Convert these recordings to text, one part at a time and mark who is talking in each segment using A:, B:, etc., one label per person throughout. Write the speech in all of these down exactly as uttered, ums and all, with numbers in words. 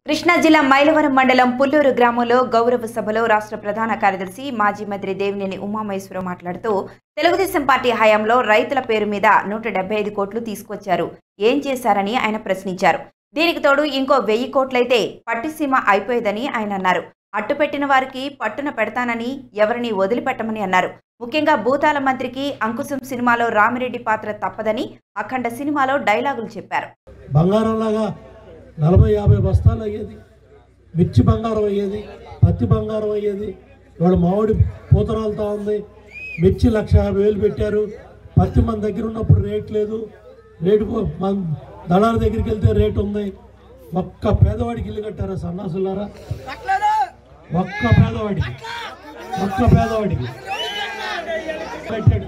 A: కృష్ణా జిల్లా మైలవరం మండలం పుల్లూరు గ్రామంలో గౌరవ సభలో రాష్ట్ర ప్రధాన కార్యదర్శి మాజీ మంత్రి దేవినేని ఉమామహేశ్వరరావు మాట్లాడుతూ తెలుగుదేశం పార్టీ హయాంలో రైతుల పేరు మీద నూట డెబ్బై ఐదు కోట్లు తీసుకొచ్చారు, ఏం చేశారని ఆయన ప్రశ్నించారు. దీనికి తోడు ఇంకో వెయ్యి కోట్లయితే పట్టిసీమ అయిపోయేదని ఆయన అన్నారు. అట్టుపెట్టిన వారికి పట్టున పెడతానని ఎవరిని వదిలిపెట్టమని అన్నారు. ముఖ్యంగా భూతాల మంత్రికి అంకుశం సినిమాలో రామిరెడ్డి పాత్ర తప్పదని అఖండ సినిమాలో డైలాగులు చెప్పారు.
B: బంగారంలాగా నలభై యాభై బస్తాలు అయ్యేది, మిర్చి బంగారం అయ్యేది, పత్తి బంగారం అయ్యేది. ఇవాళ మామిడి పూతరాలతో ఉంది. మిర్చి లక్ష యాభై వేలు పెట్టారు. పత్తి మన దగ్గర ఉన్నప్పుడు రేట్ లేదు, రేటు మన దళాల దగ్గరికి వెళ్తే రేటు ఉంది. ఒక్క పేదవాడికి ఇల్లు కట్టారా సన్నాసులారా? ఒక్క పేదవాడికి ఒక్క పేదవాడికి కట్టాడు.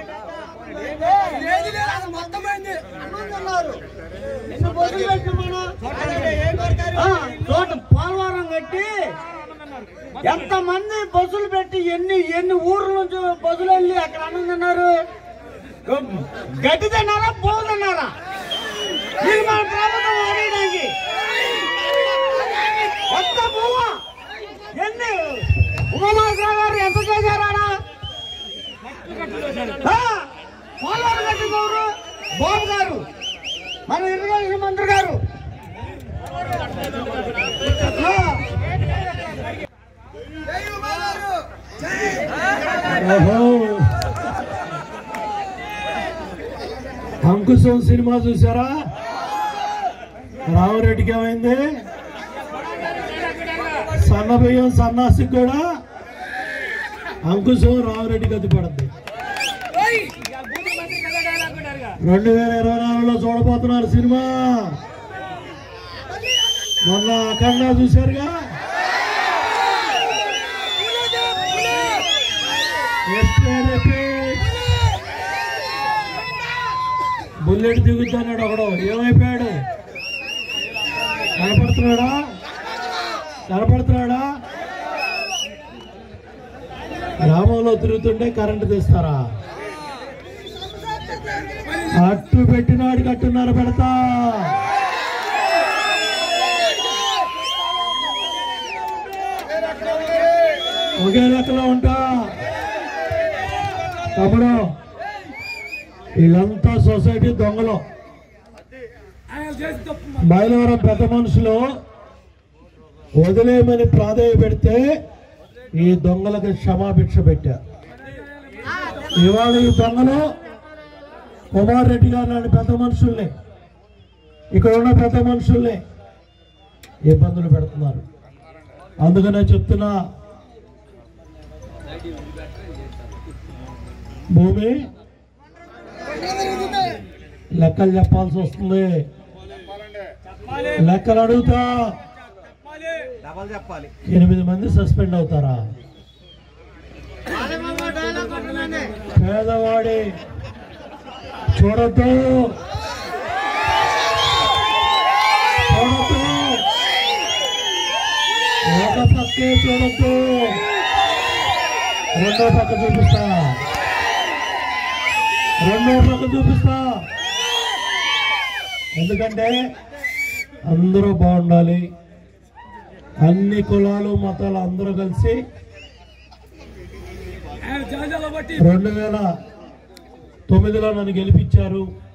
C: పోలవరం కట్టి ఎంత మంది బస్సులు పెట్టి ఎన్ని ఎన్ని ఊర్ల నుంచి బస్సులు వెళ్ళి అక్కడ అన్నందన్నారు. గడ్డి తిన్నారా పోతున్నారా ఇది మన ప్రభుత్వం ఆడడానికి ఎంత పోవా ఎన్ని ఉమామహేశ్వరరావు గారు ఎంత చేశారా? పోలవరం కట్టినవారు బాబు గారు, మన ఇరిగేషన్ మంత్రి గారు.
B: అంకుశం సినిమా చూసారా? రామిరెడ్డికి ఏమైంది? సన్న బియ్యం సన్నాసి కూడా అంకుశం రామిరెడ్డికి అది పడుద్ది. రెండు వేల ఇరవై నాలుగులో చూడబోతున్నారు సినిమా. మొన్న అఖండ చూశారుగా, బుల్లెట్ దిగుతున్నాడు ఒకడు, ఏమైపోయాడు? కనపడుతున్నాడా? కనపడుతున్నాడా? గ్రామంలో తిరుగుతుంటే కరెంటు తీస్తారా? అట్టు పెట్టినాడు కట్టున్నారు పెడతా. ఒకే లెక్కలో ఉంటా తమ్ముడు. వీళ్ళంతా సొసైటీ దొంగలు. మైలవరం పెద్ద మనుషులు వదిలేయమని ప్రాధాన్య పెడితే ఈ దొంగలకు క్షమాభిక్ష పెట్టారు. ఇవాళ ఈ దొంగలు కుమార్ రెడ్డి గారు లాంటి పెద్ద మనుషుల్ని, ఇక్కడ ఉన్న పెద్ద మనుషుల్ని ఇబ్బందులు పెడుతున్నారు. అందుకనే చెప్తున్నా, భూమి లెక్కలు చెప్పాల్సి వస్తుంది. లెక్కలు అడుగుతా ఎనిమిది మంది సస్పెండ్ అవుతారా? పేదవాడి చూడద్దు చూడద్దు ఒక పక్కే చూడద్దు, రెండో పక్క చూపిస్తా రెండో పక్క చూపిస్తా ఎందుకంటే అందరూ బాగుండాలి. అన్ని కులాలు మతాలు అందరూ కలిసి రెండు వేల తొమ్మిదిలో నన్ను గెలిపించారు.